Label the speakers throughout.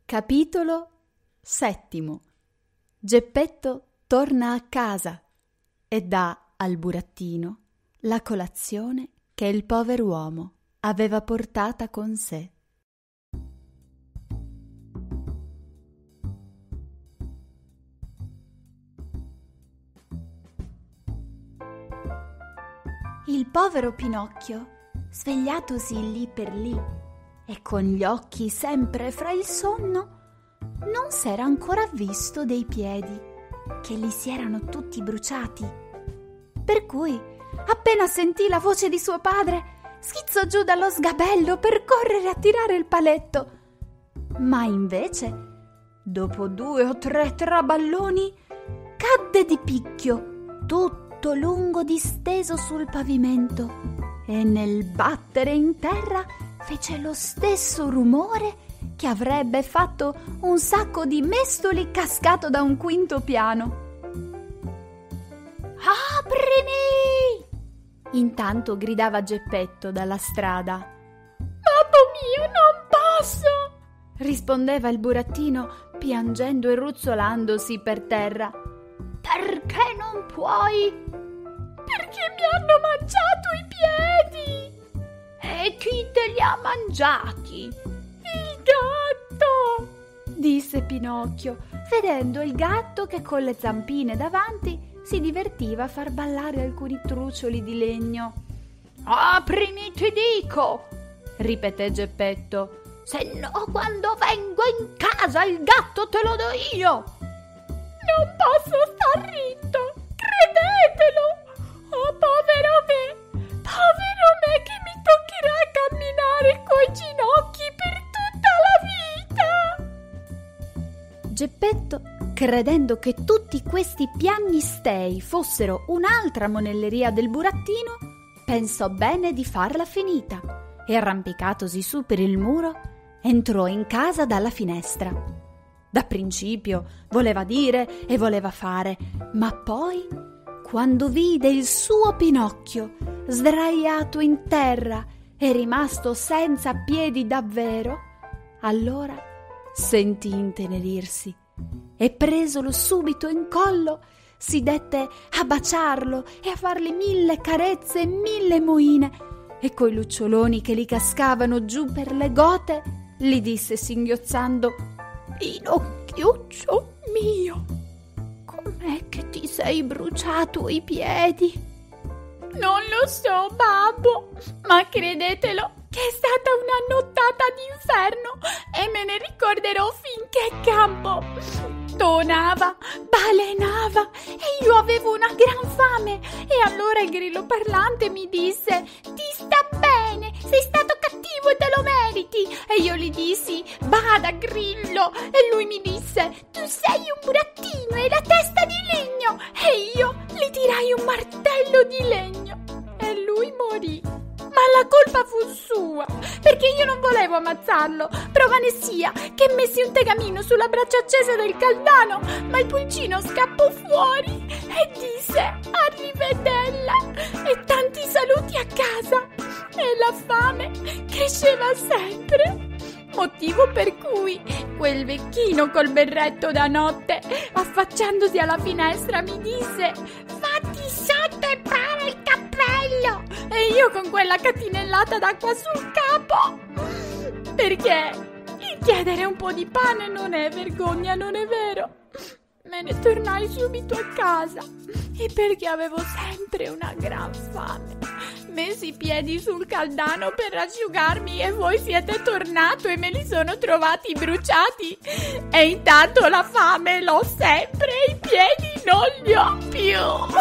Speaker 1: Capitolo 7. Geppetto torna a casa e dà al burattino la colazione che il pover'uomo aveva portata con sé. Il povero Pinocchio, svegliatosi lì per lì e con gli occhi sempre fra il sonno, non s'era ancora visto dei piedi, che gli si erano tutti bruciati. Per cui, appena sentì la voce di suo padre, schizzò giù dallo sgabello per correre a tirare il paletto. Ma invece, dopo 2 o 3 traballoni, cadde di picchio, tutto lungo disteso sul pavimento, e nel battere in terra fece lo stesso rumore che avrebbe fatto un sacco di mestoli cascato da un quinto piano. «Aprimi!» intanto gridava Geppetto dalla strada. «Babbo mio, non posso!» rispondeva il burattino, piangendo e ruzzolandosi per terra. «Perché non puoi?» «Perché mi hanno mangiato i piedi!» «E chi te li ha mangiati?» «Il gatto!» disse Pinocchio, vedendo il gatto che con le zampine davanti si divertiva a far ballare alcuni trucioli di legno. «Aprimi, ti dico!» ripeté Geppetto. «Se no, quando vengo in casa il gatto te lo do io!» «Non posso star ritto, credetelo! Oh, povero me che mi toccherà camminare coi ginocchi per tutta la vita!» Geppetto, credendo che tutti questi piagnistei fossero un'altra monelleria del burattino, pensò bene di farla finita e, arrampicatosi su per il muro, entrò in casa dalla finestra. Da principio voleva dire e voleva fare, ma poi, quando vide il suo Pinocchio sdraiato in terra e rimasto senza piedi davvero, allora sentì intenerirsi e, presolo subito in collo, si dette a baciarlo e a fargli 1000 carezze e 1000 moine, e coi luccioloni che gli cascavano giù per le gote gli disse singhiozzando: «Pinocchiuccio mio, com'è che ti sei bruciato i piedi?» «Non lo so, babbo, ma credetelo che è stata una nottata d'inferno e me ne ricorderò finché campo. Tonava, balenava e io avevo una gran fame, e allora il grillo parlante mi disse: «Ti sta bene, sei stato cattivo e te lo meriti!» E io gli dissi: «Bada, grillo!» E lui mi disse: «Tu sei un burattino e la testa di legno!» E io gli tirai un martello di legno e lui morì. Ma la colpa fu sua, perché io non volevo ammazzarlo. Prova ne sia che messi un tegamino sulla braccia accesa del caldano, ma il pulcino scappò fuori e disse: «Arrivedella!» e tanti saluti a casa. E la fame cresceva sempre, motivo per cui quel vecchino col berretto da notte, affacciandosi alla finestra, mi disse: «Fatti sotto e para il cappello!» E io con quella catinellata d'acqua sul capo, perché il chiedere un po' di pane non è vergogna, non è vero? Me ne tornai subito a casa, e perché avevo sempre una gran fame messi i piedi sul caldano per asciugarmi, e voi siete tornato e me li sono trovati bruciati, e intanto la fame l'ho sempre e i piedi non li ho più.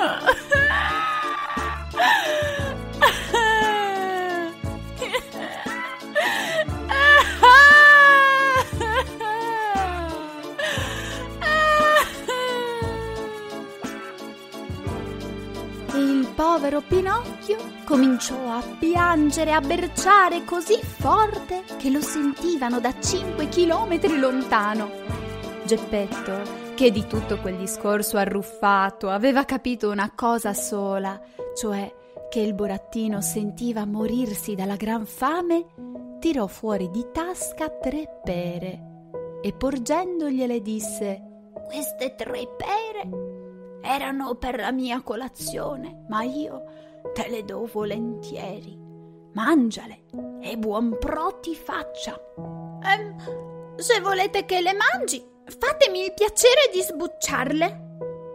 Speaker 1: Il povero Pinocchio cominciò a piangere e a berciare così forte che lo sentivano da 5 chilometri lontano. Geppetto, che di tutto quel discorso arruffato aveva capito una cosa sola, cioè che il burattino sentiva morirsi dalla gran fame, tirò fuori di tasca 3 pere e porgendogliele disse: «Queste 3 pere erano per la mia colazione, ma io te le do volentieri. Mangiale e buon pro ti faccia». Se volete che le mangi, fatemi il piacere di sbucciarle».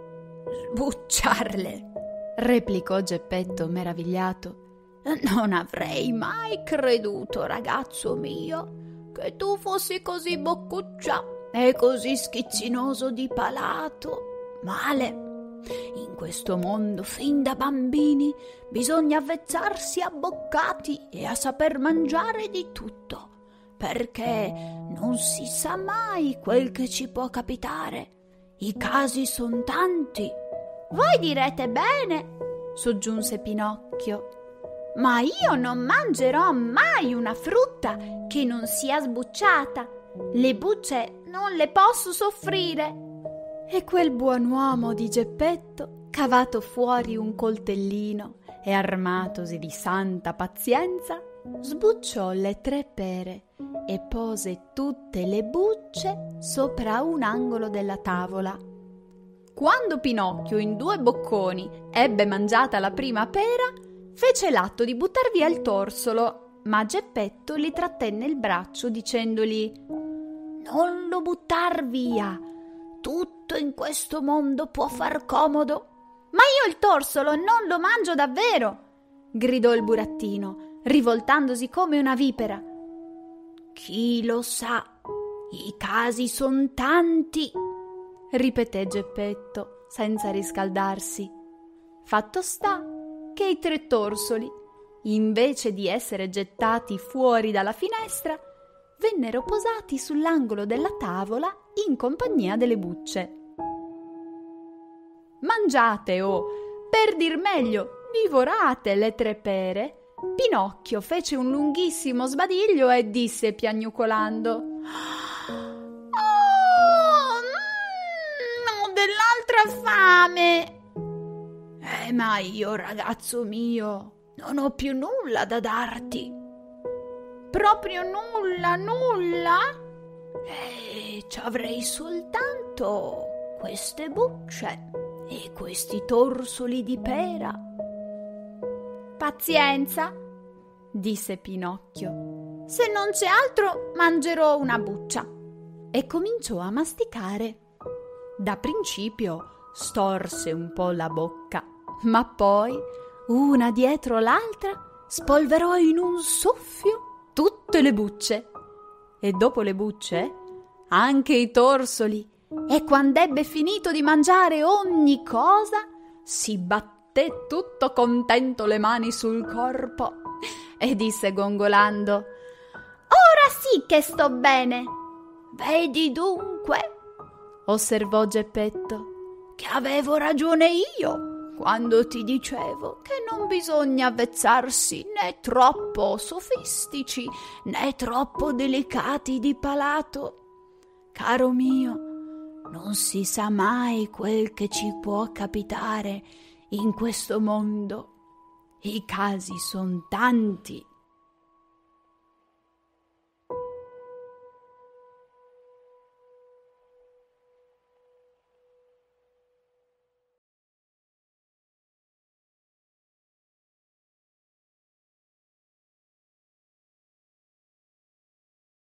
Speaker 1: «Sbucciarle?» replicò Geppetto meravigliato. «Non avrei mai creduto, ragazzo mio, che tu fossi così boccuccia e così schizzinoso di palato. Male. In questo mondo, fin da bambini, bisogna avvezzarsi a boccati e a saper mangiare di tutto, perché non si sa mai quel che ci può capitare. I casi son tanti». «Voi direte bene», soggiunse Pinocchio, «ma io non mangerò mai una frutta che non sia sbucciata. Le bucce non le posso soffrire». E quel buon uomo di Geppetto, cavato fuori un coltellino e armatosi di santa pazienza, sbucciò le 3 pere e pose tutte le bucce sopra un angolo della tavola. Quando Pinocchio in 2 bocconi ebbe mangiata la prima pera, fece l'atto di buttar via il torsolo, ma Geppetto li trattenne il braccio dicendogli: «Non lo buttar via, tutto in questo mondo può far comodo». «Ma io il torsolo non lo mangio davvero!» gridò il burattino, rivoltandosi come una vipera. «Chi lo sa, i casi son tanti», ripeté Geppetto senza riscaldarsi. Fatto sta che i 3 torsoli, invece di essere gettati fuori dalla finestra, vennero posati sull'angolo della tavola in compagnia delle bucce. «Mangiate o, per dir meglio, divorate le 3 pere», Pinocchio fece un lunghissimo sbadiglio e disse piagnucolando: «Ho dell'altra fame». Ma io, ragazzo mio, non ho più nulla da darti». «Proprio nulla?» «Ci avrei soltanto queste bucce e questi torsoli di pera». «Pazienza», disse Pinocchio, «se non c'è altro mangerò una buccia». E cominciò a masticare. Da principio storse un po' la bocca, ma poi, una dietro l'altra, spolverò in un soffio tutte le bucce, e dopo le bucce anche i torsoli, e quand'ebbe finito di mangiare ogni cosa, si batté tutto contento le mani sul corpo e disse gongolando: «Ora sì che sto bene». «Vedi dunque», osservò Geppetto, «che avevo ragione io quando ti dicevo che non bisogna avvezzarsi né troppo sofistici né troppo delicati di palato. Caro mio, non si sa mai quel che ci può capitare in questo mondo. I casi son tanti».